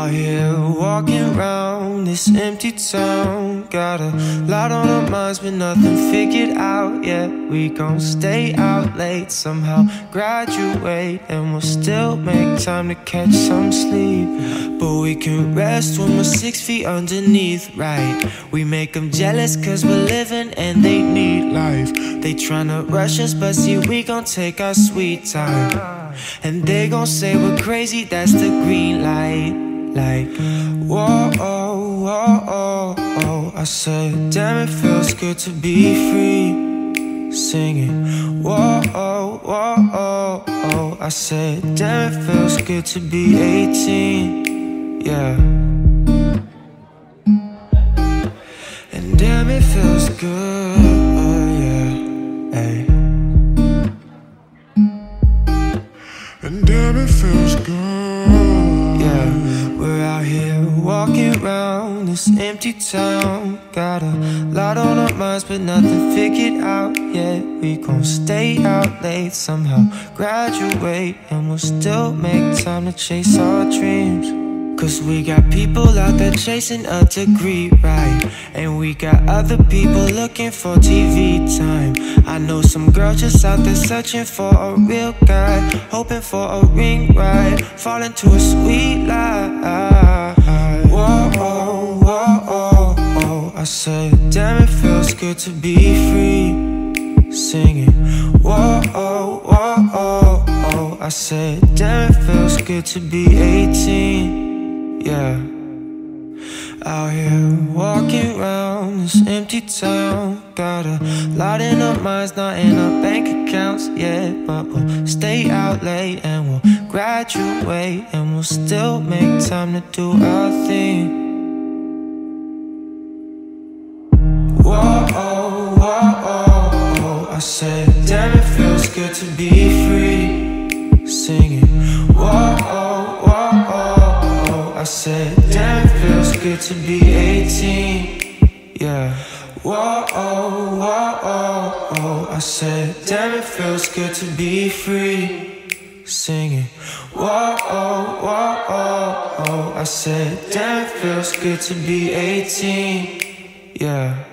Out here walking round this empty town. Got a lot on our minds but nothing figured out yet. We gon' stay out late, somehow graduate, and we'll still make time to catch some sleep. But we can rest when we're 6 feet underneath, right? We make them jealous cause we're living and they need life. They tryna rush us but see we gon' take our sweet time. And they gon' say we're crazy, that's the green light. Like, whoa, oh, whoa, oh, oh. I said, damn, it feels good to be free. Singing, whoa, oh, whoa, oh, oh. I said, damn, it feels good to be 18. Yeah. And damn, it feels good, yeah, hey. And damn, it feels good. Yeah, we're out here walking around this empty town. Got a lot on our minds but nothing figured out yet. We gon' stay out late, somehow graduate, and we'll still make time to chase our dreams. Cause we got people out there chasing a degree, right? And we got other people looking for TV time. I know some girl just out there searching for a real guy, hoping for a ring ride, falling to a sweet lie. Whoa, oh, whoa, oh, oh. I said, damn, it feels good to be free. Singing, whoa, oh, whoa, oh, oh. I said, damn, it feels good to be 18. Yeah, out here walking around this empty town. Got a lot in our minds, not in our bank accounts yet. But we'll stay out late and we'll graduate, and we'll still make time to do our thing. Whoa, oh, whoa, oh, oh. I said, damn, it feels good to be free. Singing, whoa, oh, whoa, oh. I said, damn, it feels good to be 18. Yeah. Whoa, oh, whoa, oh, oh. I said, damn, it feels good to be free. Singing, whoa, oh, whoa, oh, oh. I said, damn, it feels good to be 18. Yeah.